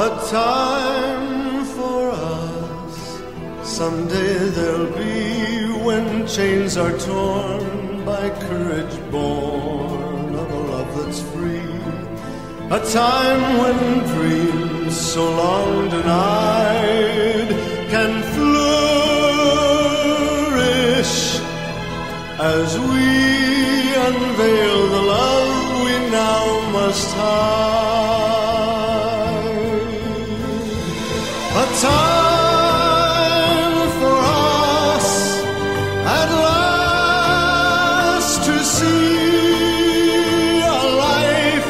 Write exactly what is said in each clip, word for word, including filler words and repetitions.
a time for us. Someday there'll be when chains are torn by courage born of a love that's free. A time when dreams so long denied can flourish as we unveil the love we now must hide. A time for us at last to see a life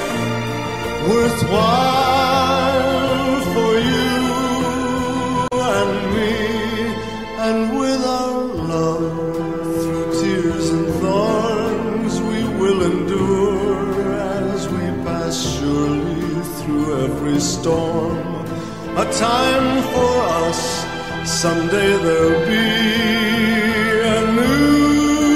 worthwhile for you and me, and with our love through tears and thorns we will endure as we pass surely through every storm. A time for us, someday there'll be a new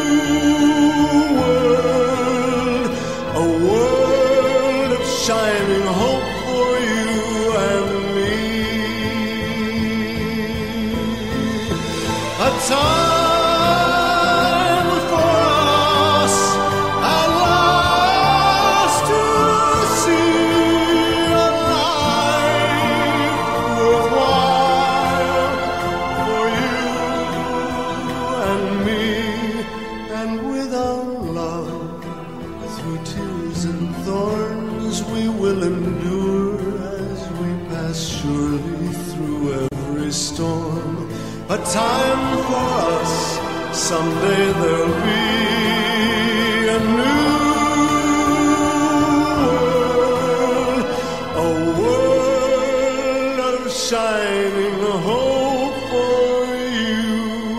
world, a world of shining hope for you and me. A time for us at last to see a life worthwhile for you and me, and with our love through tears and thorns we will endure as we pass surely through every storm. A time for us, someday there'll be a new world, a world of shining hope for you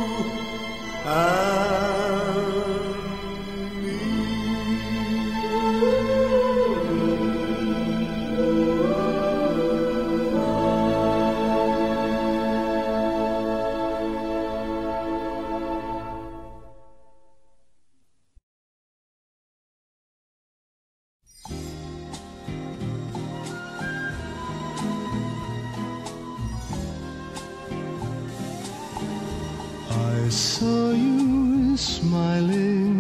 and me. I saw you smiling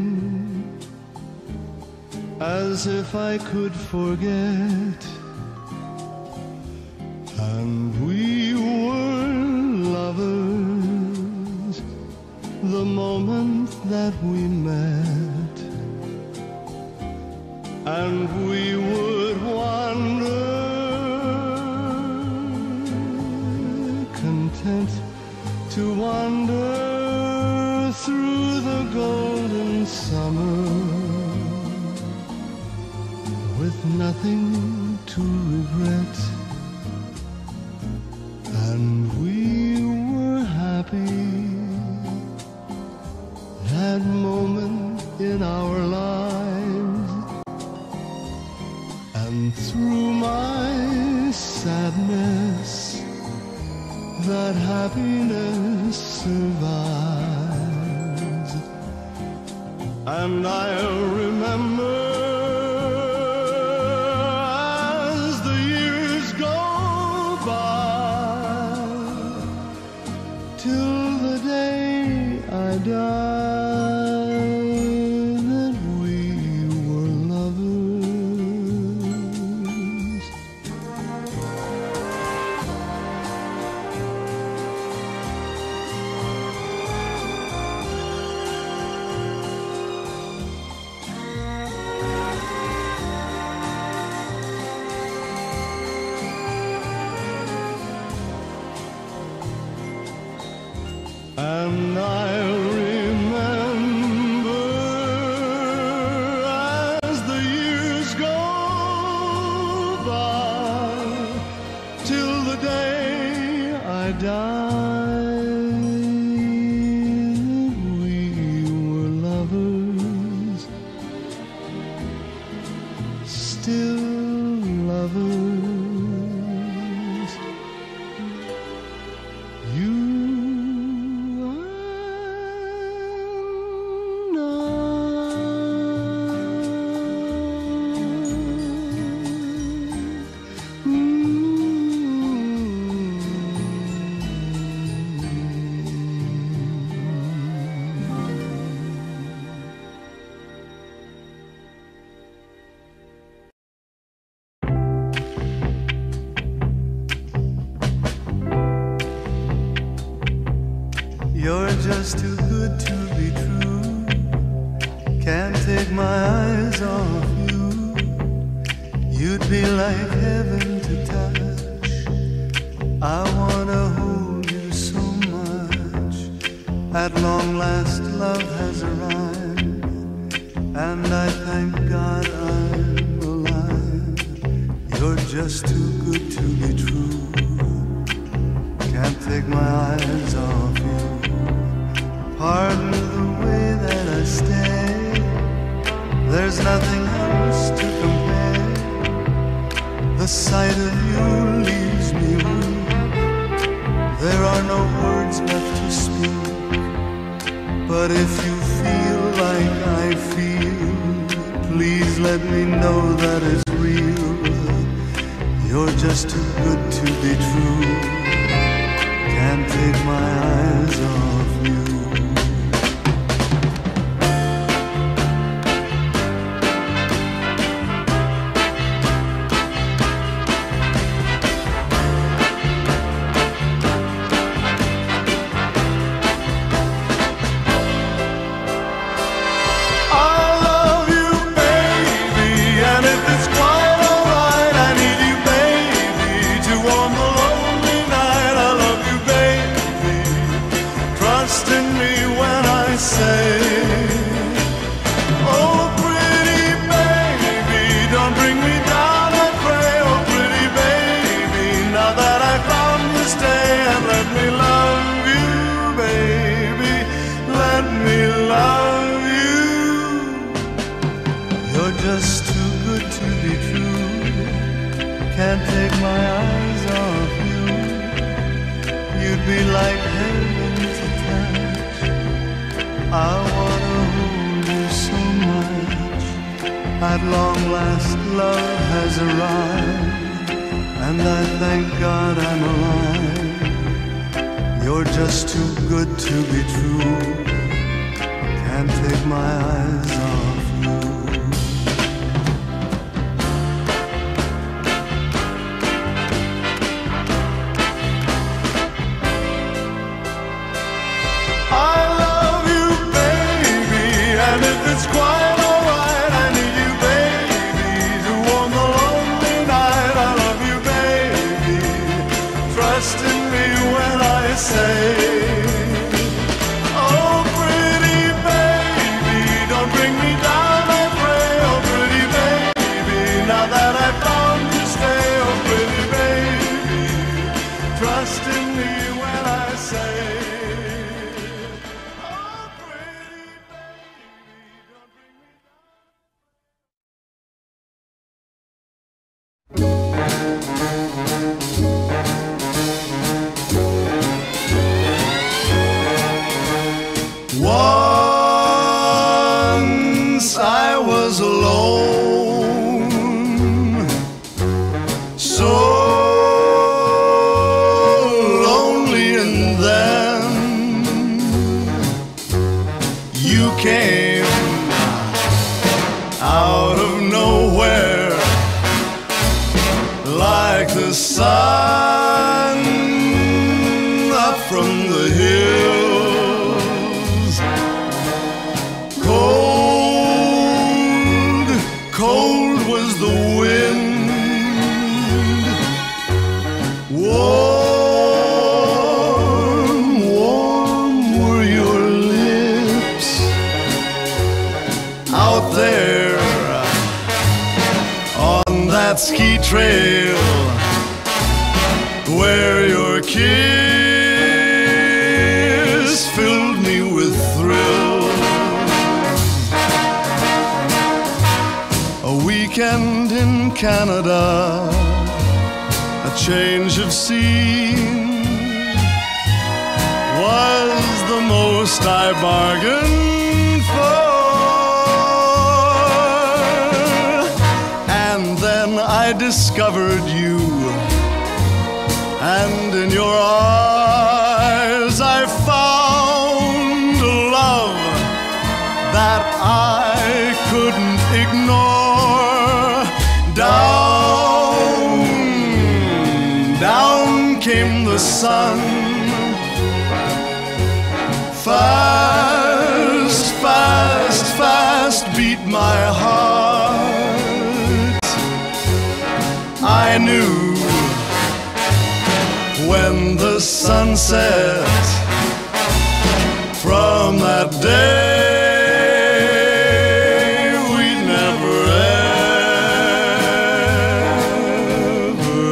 as if I could forget, and we were lovers the moment that we met, and we would wander content to wander through the golden summer with nothing to regret, and we were happy that moment in our lives, and through my sadness that happiness survives, and I'll remember as the years go by till the day I die that we were lovers. And I'll remember as the years go by till the day I die we were lovers, still lovers. You You're just too good to be true. Can't take my eyes off you. You'd be like heaven to touch. I wanna hold you so much. At long last love has arrived, and I thank God I'm alive. You're just too good to be true. Can't take my eyes off you. Pardon the way that I stay. There's nothing else to compare. The sight of you leaves me weak. There are no words left to speak. But if you feel like I feel, please let me know that it's real. You're just too good to be true. Can't take my eyes off you. Just too good to be true. Can't take my eyes off you. You'd be like heaven to touch. I wanna hold you so much. At long last love has arrived, and I thank God I'm alive. You're just too good to be true. Can't take my eyes off you. It's quite alright, I need you, baby, to warm the lonely night. I love you, baby, trust in me when I say, oh, pretty baby, don't bring me down, I pray. Oh, pretty baby, now that I found you, stay. Oh, pretty baby, trust in me when I say, once I was alone, so lonely, and then you came out of nowhere like the sun up from the hills. Cold, cold was the wind. Warm, warm were your lips. Out there on that ski trail, where your kiss filled me with thrills. A weekend in Canada, a change of scene, was the most I bargained for. And then I discovered you, and in your eyes I found a love that I couldn't ignore. Down, down came the sun, Fast, fast, fast beat my heart. I knew when the sun set from that day we'd never ever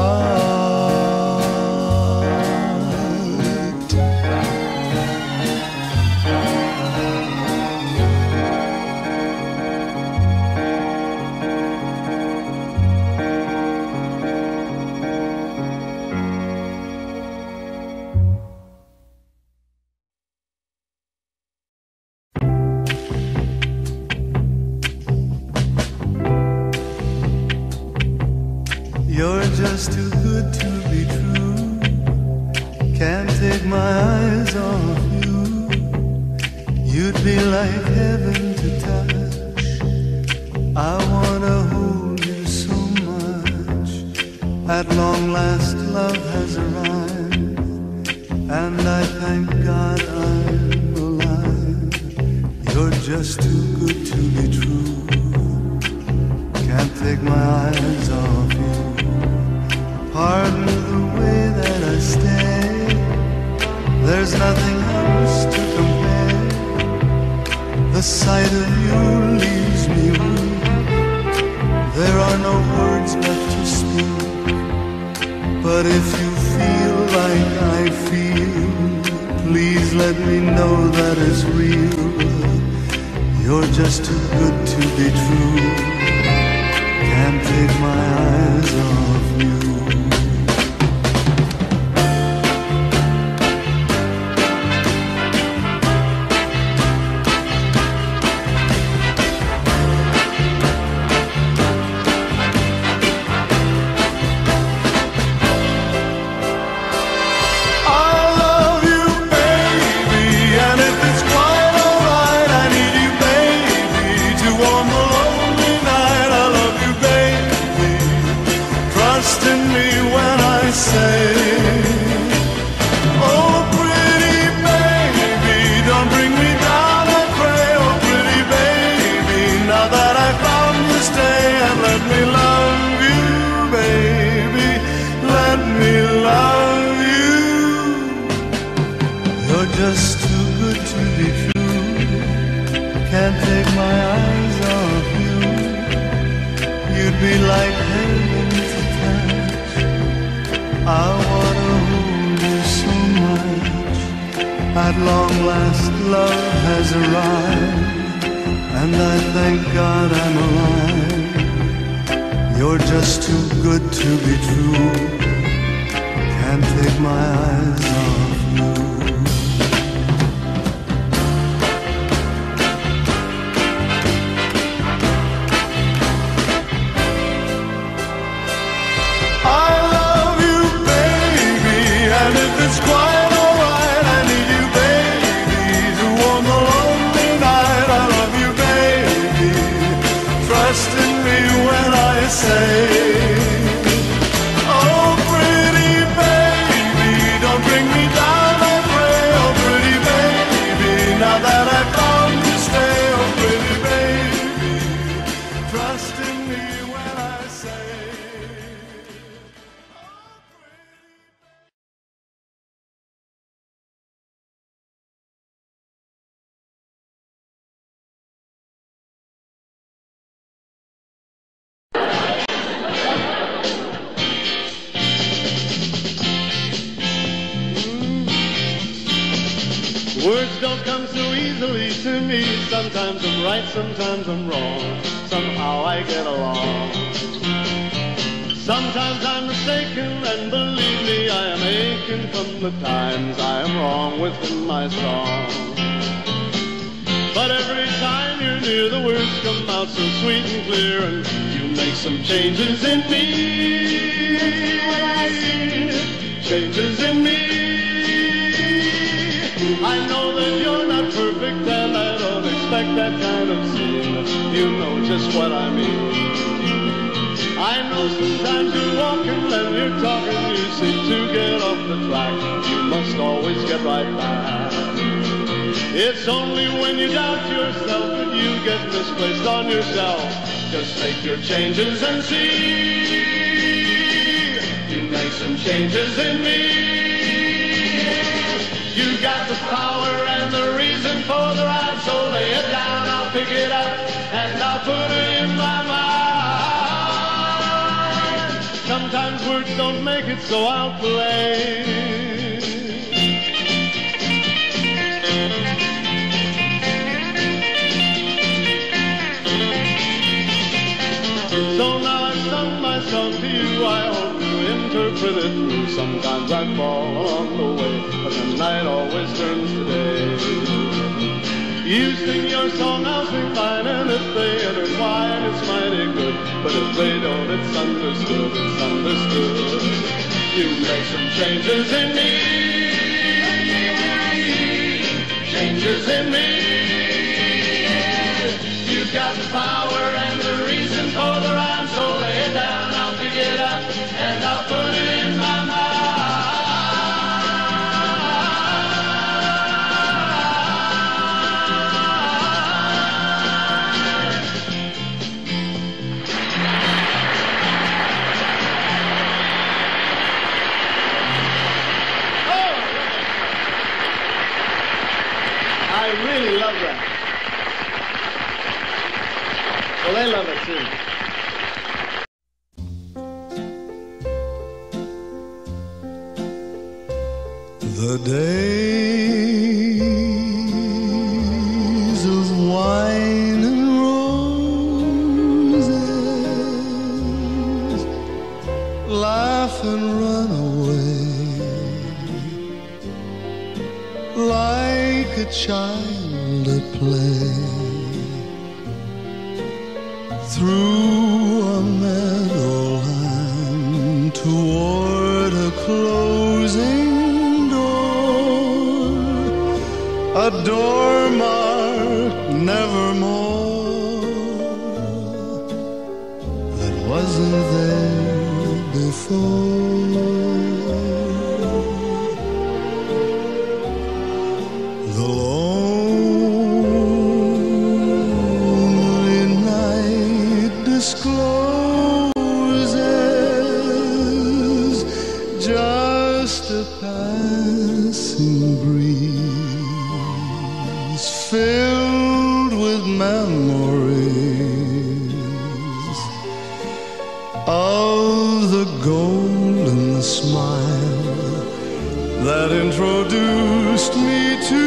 part. You're just too good to be true. Can't take my eyes off you. You'd be like heaven to touch. I wanna hold you so much. At long last love has arrived, and I thank God I'm alive. You're just too good to be true. Can't take my eyes off you. Pardon the way that I stay. There's nothing else to compare. The sight of you leaves me weak. There are no words left to speak. But if you feel like I feel, please let me know that it's real. You're just too good to be true. Can't take my eyes off you. Just too good to be true. Can't take my eyes off you. You'd be like heaven to touch. I wanna hold you so much. At long last love has arrived, and I thank God I'm alive. You're just too good to be true. Can't take my eyes off you. It's quite alright, I need you, baby, to warm the lonely night. I love you, baby, trust in me when I say, oh, pretty baby, don't bring me down, I pray. Oh, pretty baby, now that I've found you, stay. Oh, pretty baby, trust in me when I say. Words don't come so easily to me. Sometimes I'm right, sometimes I'm wrong. Somehow I get along. Sometimes I'm mistaken, and believe me, I am aching from the times I am wrong within my song. But every time you're near, the words come out so sweet and clear, and you make some changes in me. Changes in me. I know that you're not perfect, and I don't expect that kind of scene. You know just what I mean. I know sometimes you're walking and you're talking, you seem to get off the track. You must always get right back. It's only when you doubt yourself that you get misplaced on yourself. Just make your changes and see. You make some changes in me. You got the power and the reason for the rhyme, so lay it down, I'll pick it up, and I'll put it in my mind. Sometimes words don't make it, so I'll play. So now I've sung my song to you, I hope you interpret it through. Sometimes I fall along the way, but the night always turns to day. You sing your song, I'll sing mine, and if they intertwine, it's mighty good. But if they don't, it's understood, it's understood. You make some changes in me, changes in me. You've got the power and the reason for the rhyme, so lay it down, I'll pick it up, and I'll put it in my mind. I really love that. Well, they love it too. The days of wine and roses, laugh and run away like a child at play through a meadowland toward a closing door, a door marked nevermore that wasn't there before. The lonely night discloses just a passing breeze filled with memories of the golden smile that introduced me to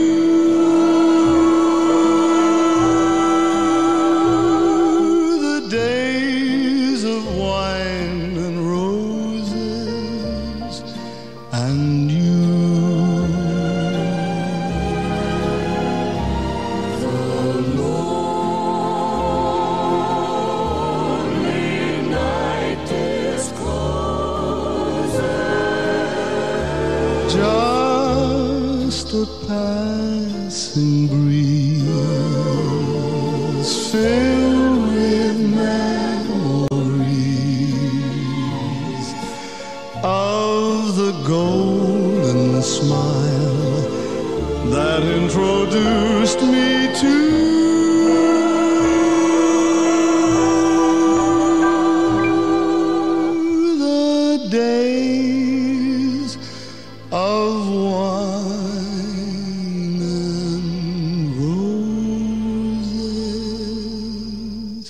the days of wine and roses and you. Just a passing breeze filled with memories of the golden smile that introduced me to the days of wine and roses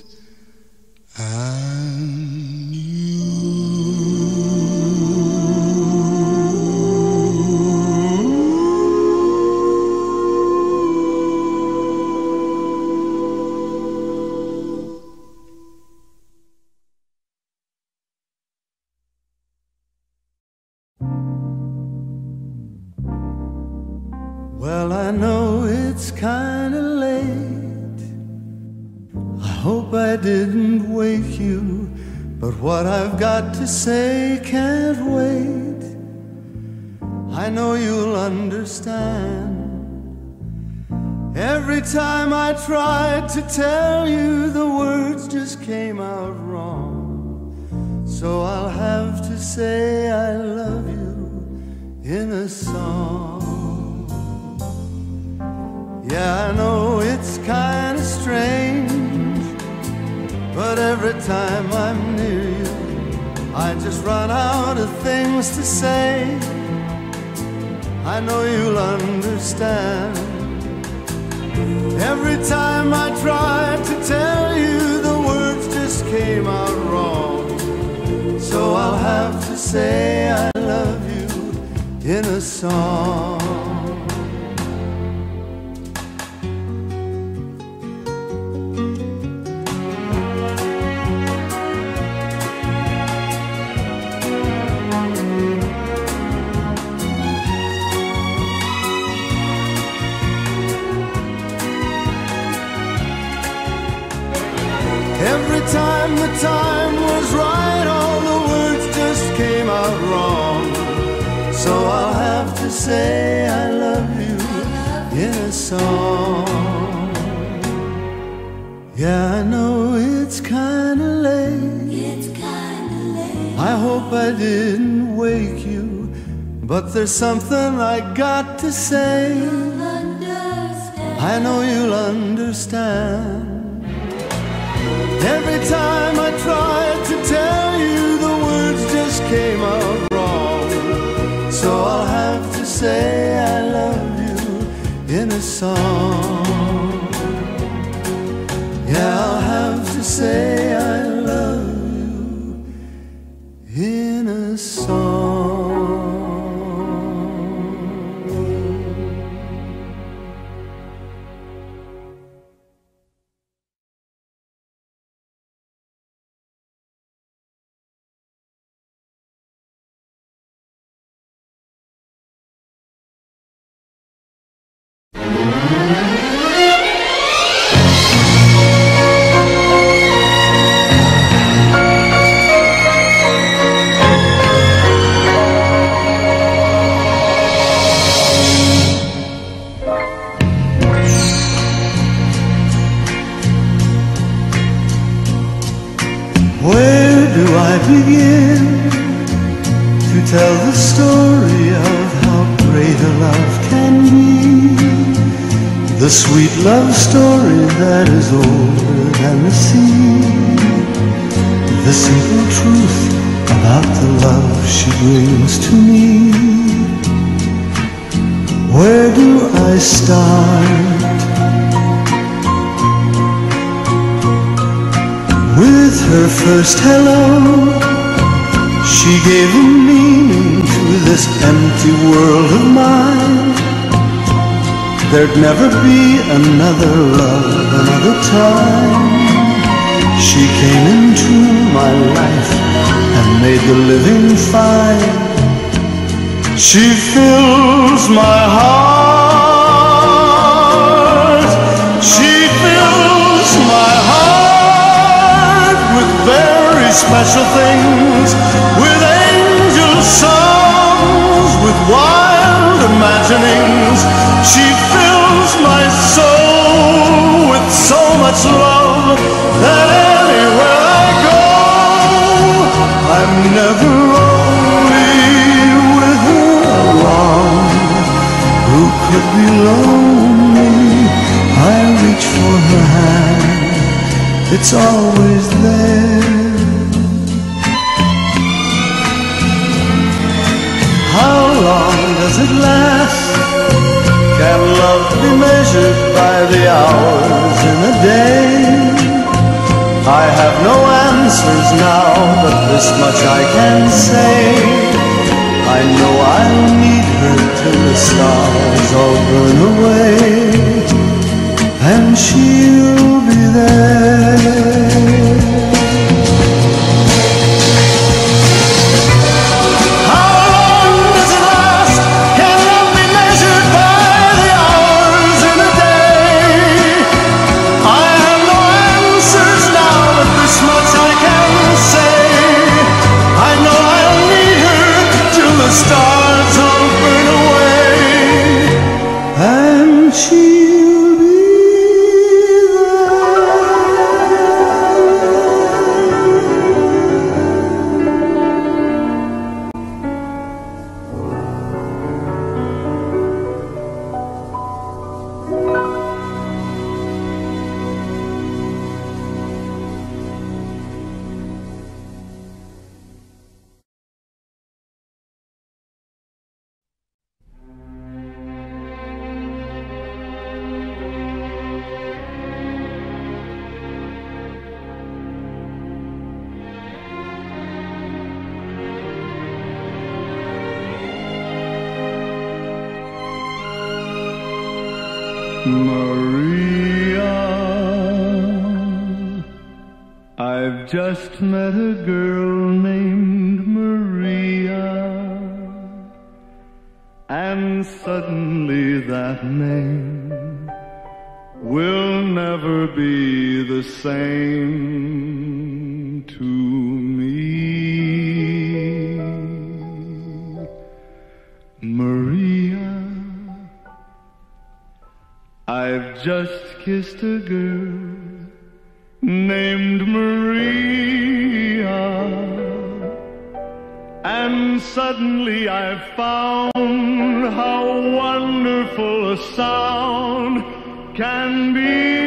and you. Well, I know it's kinda late. I hope I didn't wake you, but what I've got to say can't wait. I know you'll understand. Every time I tried to tell you, the words just came out wrong. So I'll have to say I love you in a song. Yeah, I know it's kind of strange, but every time I'm near you, I just run out of things to say. I know you'll understand. Every time I tried to tell you, the words just came out wrong. So I'll have to say I love you in a song. Every time the time was right, all the words just came out wrong. So I'll have to say I love you in a song. Yeah, I know it's kinda late. It's kinda late. I hope I didn't wake you, but there's something I got to say. You'll understand. I know you'll understand. Every time I tried to tell you, the words just came out wrong. So I'll have to say I love you in a song. Yeah, I'll have to say I love you in a song. Where do I begin to tell the story of how great a love can be? The sweet love story that is older than the sea. The simple truth about the love she brings to me. Where do I start? With her first hello, she gave a meaning to this empty world of mine. There'd never be another love, another time. She came into my life and made the living fine. She fills my heart. She fills my heart with very special things, with angel songs, with wild imaginings. She fills my soul with so much love that anywhere I go, I'm never lonely with her around. Who could be lonely? I reach for her hand, it's always there. How long does it last? Can love be measured by the hours in a day? I have no answers now, but this much I can say. I know I'll need her till the stars all burn away, and she'll be there. Stars all burn away, and she'll be there. Maria, I've just met a girl named Maria, and suddenly that name will never be the same to me. Maria, I've just kissed a girl named Maria, and suddenly I found how wonderful a sound can be.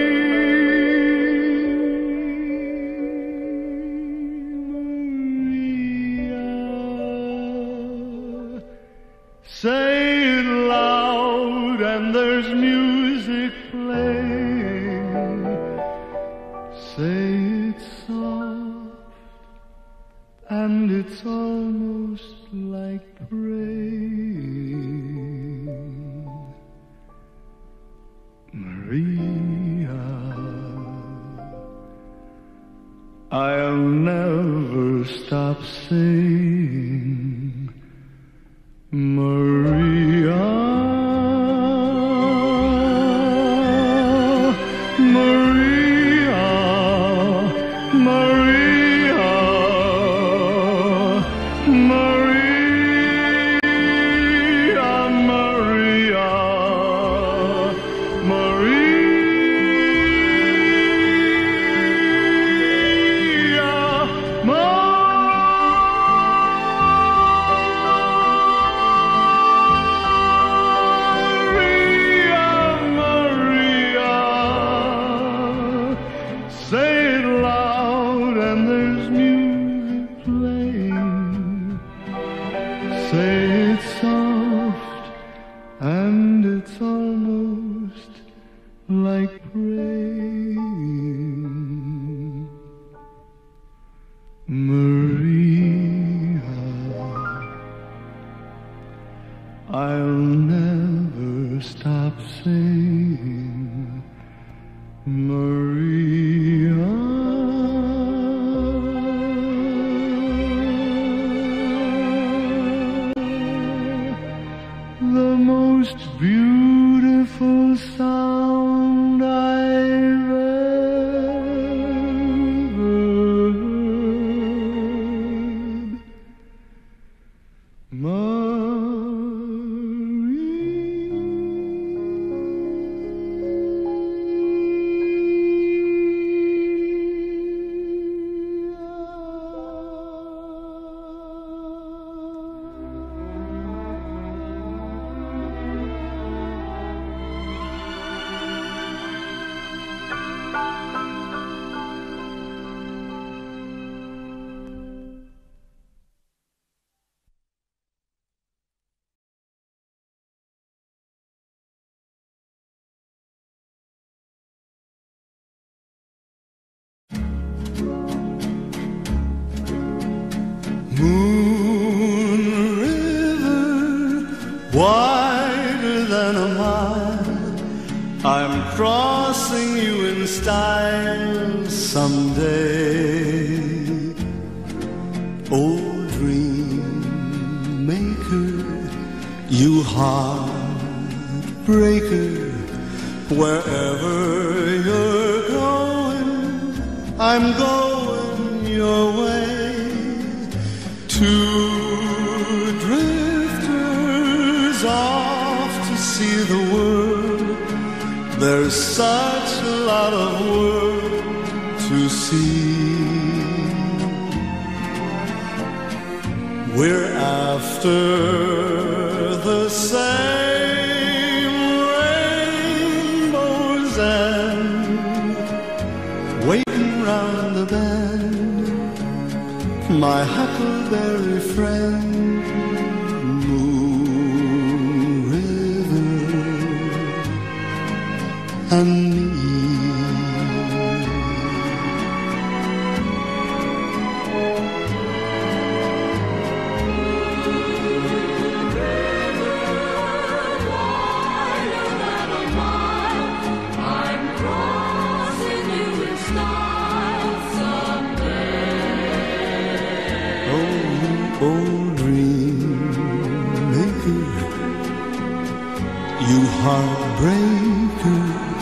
Maria, say it loud and there's music playing. Say it soft and it's almost like praying. Maria, I'll never stop saying Maria, Maria, Maria, Maria, Maria, Maria. Moon River, wider than a mile, I'm crossing you in style someday. Oh, dream maker, you heartbreaker, wherever you're going, I'm going your way. Two drifters off to see the world. There's such a lot of world to see. We're after the same rainbow's end, waiting round the bend. My huckleberry friend, Moon River, and me. Wider than a mile. You heartbreaker,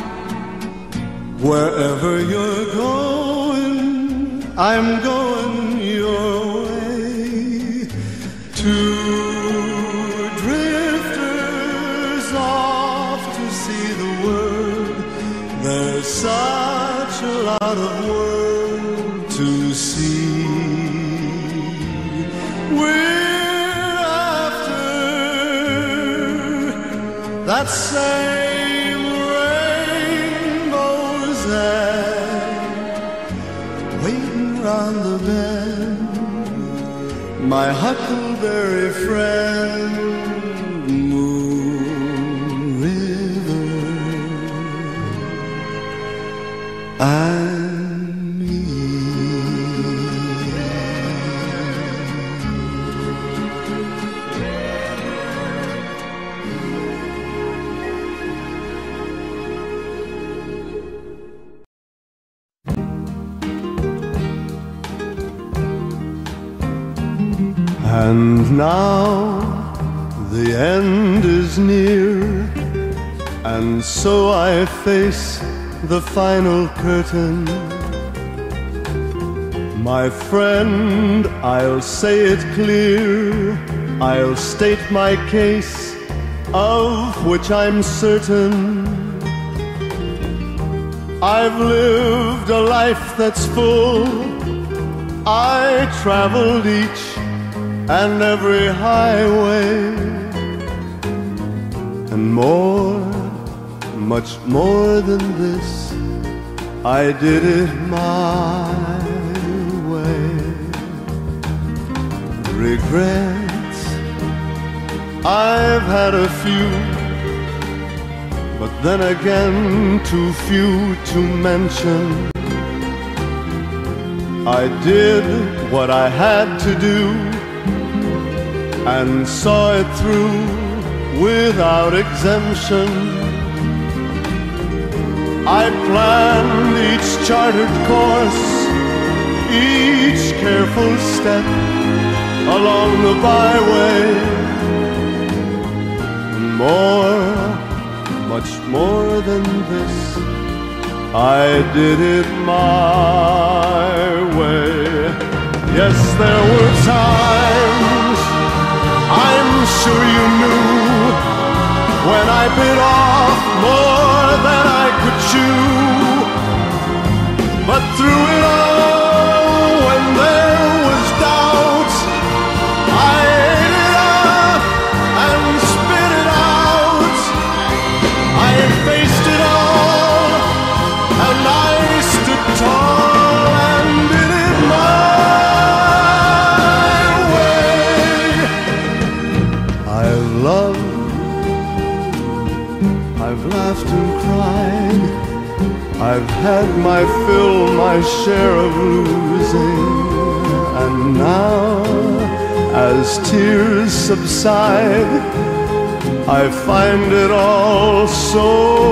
wherever you're going, I'm going your way. Two drifters off to see the world. There's such a lot of world to see. We're after that same rainbow's end, waiting round the bend, my huckleberry friend, Moon River, and me. And now the end is near, and so I face the final curtain. My friend, I'll say it clear, I'll state my case, of which I'm certain. I've lived a life that's full, I traveled each and every highway, and more, much more than this, I did it my way. Regrets, I've had a few, but then again too few to mention. I did what I had to do and saw it through without exemption. I planned each chartered course, each careful step along the byway. More, much more than this, I did it my way. Yes, there were times, I'm sure you knew, when I bit off more than I could chew. But through it all, when there was doubt, I ate it up and spit it out. I faced it all, and I stood tall and did it my way. I've loved, I've laughed and cried, I've had my fill, my share of losing. And now, as tears subside, I find it all so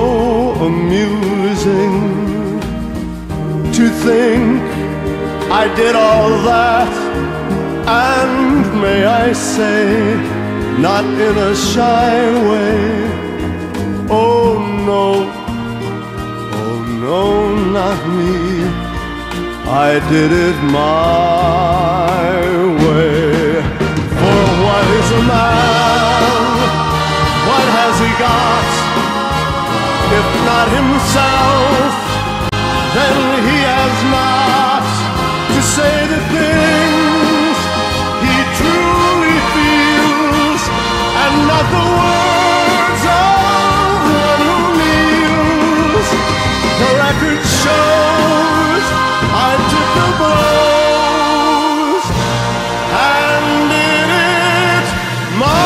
amusing to think I did all that, and may I say, not in a shy way. Oh no, oh no, not me, I did it my way. For what is a man? What has he got? If not himself, then he has not to say the things he truly feels, and not the words of one who kneels. The record shows I took the blows and did it my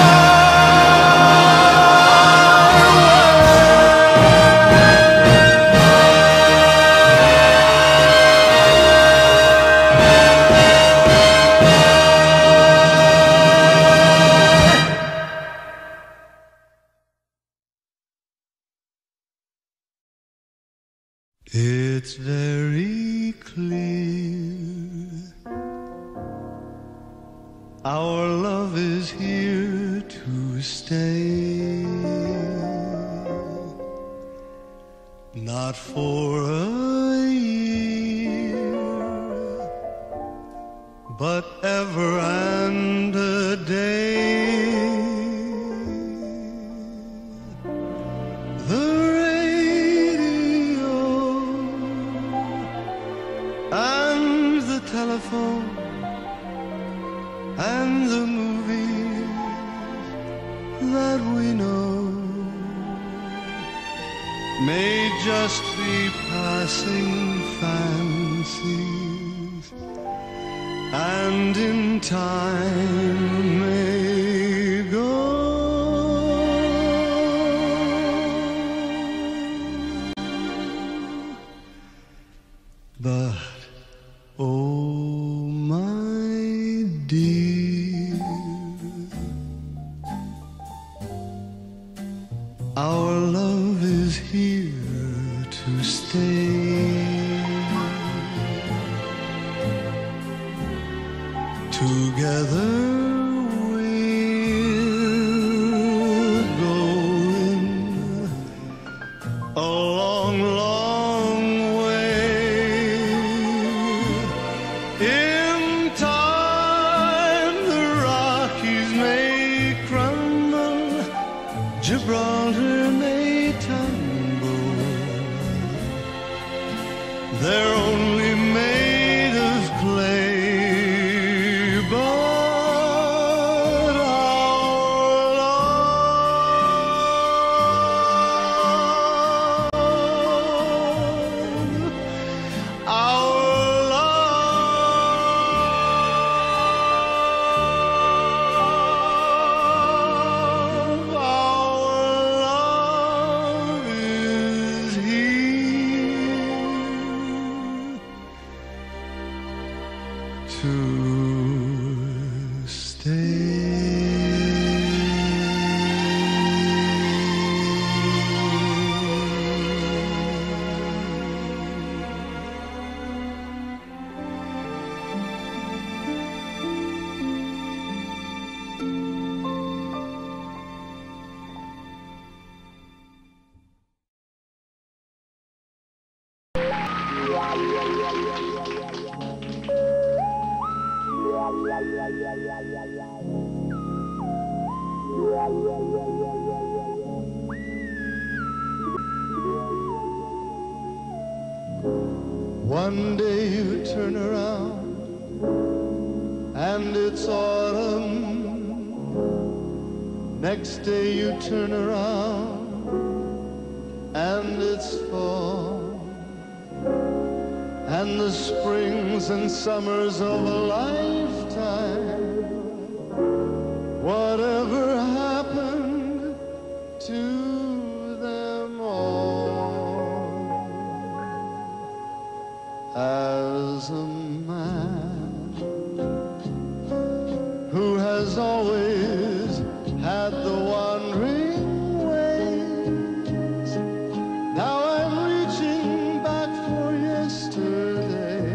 It's very clear our love is here to stay. not for a year, but ever and a day. The radio and the telephone and the movies that we know may just be passing fancies, and in time may go. But oh my dear, our love is here to stay. Together we're going a long, long way. In time the Rockies may crumble, Gibraltar may tumble. They're only made of clay, but our love, our love, our love is here to One day you turn around and it's autumn. Next day you turn around and it's fall. And the springs and summers of a lifetime, whatever happened to them all? As a man who has always had the wandering ways, now I'm reaching back for yesterday,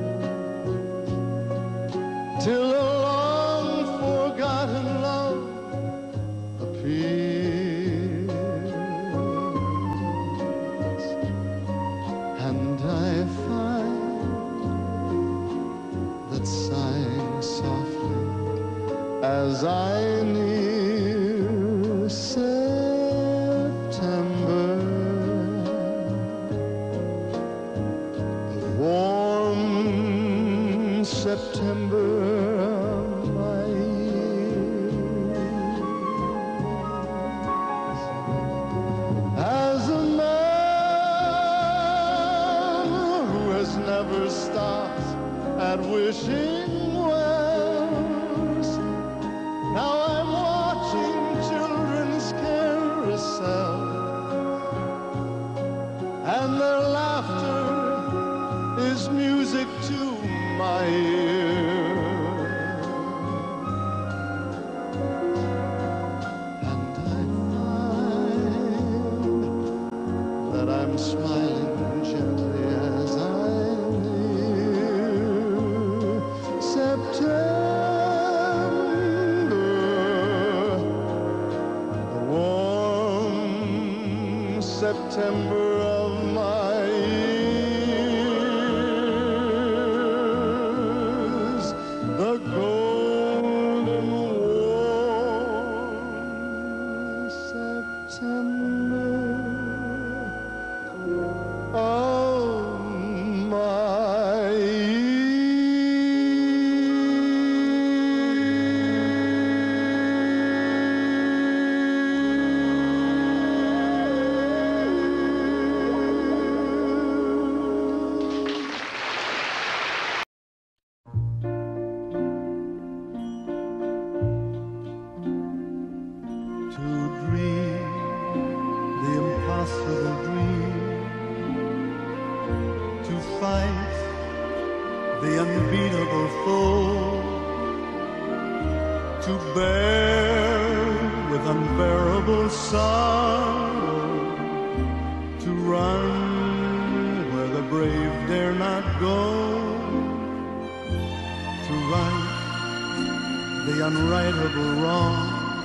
till a long forgotten love appears, and I find that sighing softly as I near September, the warm September of my years. As a man who has never stopped at wishing wells, now I'm watching children's carousel, and their laughter is music to my ear. And I find that I'm smiling gently as I near September, the warm September of my impossible dream, to fight the unbeatable foe, to bear with unbearable sorrow, to run where the brave dare not go, to right the unrightable wrong,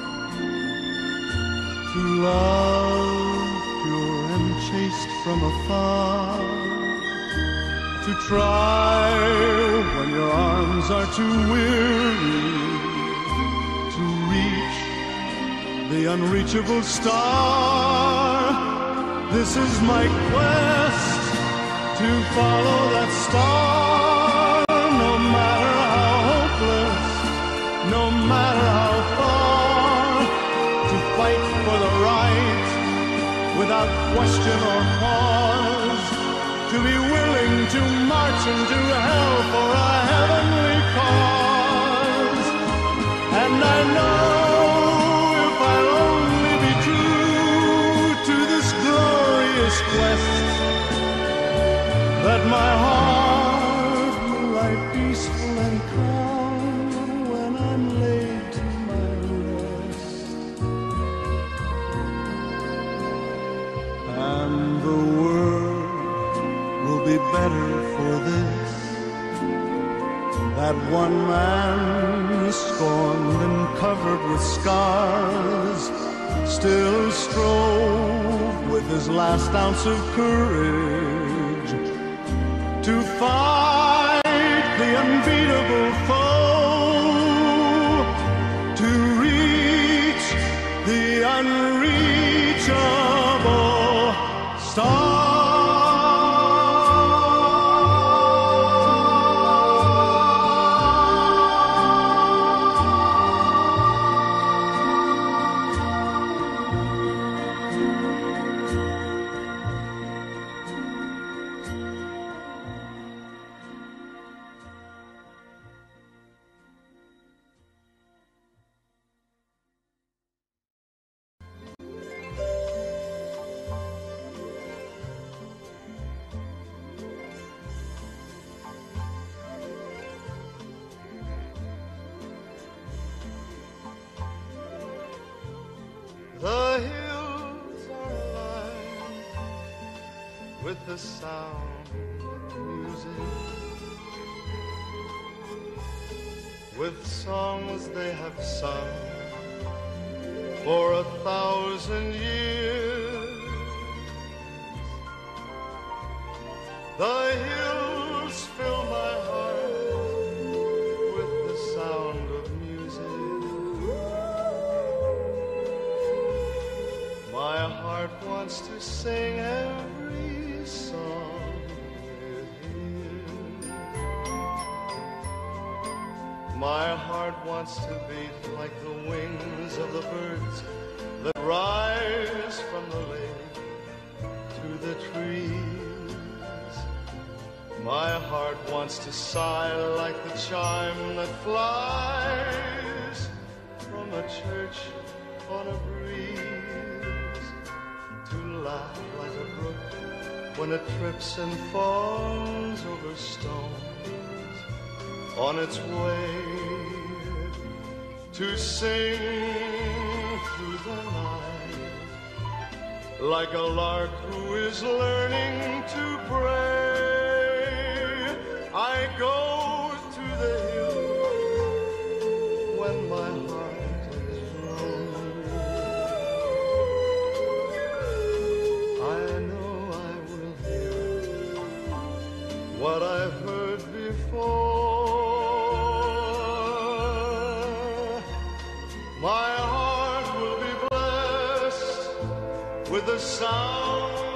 to love pure and chaste from afar, to try when your arms are too weary, to reach the unreachable star. This is my quest, to follow that star, no matter how hopeless, no matter how far, to fight for the right without question or pause, to be willing to march into hell for a heavenly cause. And I know if I'll only be true to this glorious quest, that my heart will lie peaceful and calm when I'm laid to my rest. And the world will be better for this, that one man scorned and covered with scars still strove with his last ounce of courage to fight the unbeatable foe, to reach the unreachable star. The hills are alive with the sound of music, with songs they have sung for a thousand years. The hills fill my heart with the sound of music. My heart wants to sing every song it hears. My heart wants to beat like the wings of the birds that rise from the lake to the trees. My heart wants to sigh like the chime that flies from a church on a breeze, to laugh like a brook when it trips and falls over stones on its way, to sing through the night like a lark who is learning to pray. I go to the hills when my heart is lonely. I know I will hear what I've heard before. My heart will be blessed with the sound